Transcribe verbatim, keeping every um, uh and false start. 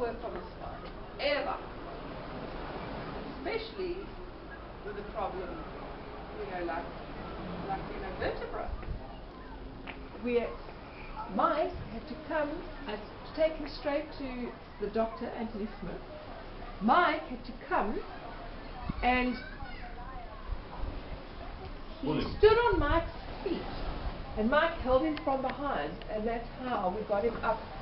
work on the spine, ever. Especially with a problem, you know, like, like you know, vertebra. We, Mike had to come, I had to take him straight to the doctor, Anthony Smith. Mike had to come and he William. stood on Mike's feet and Mike held him from behind, and that's how we got him up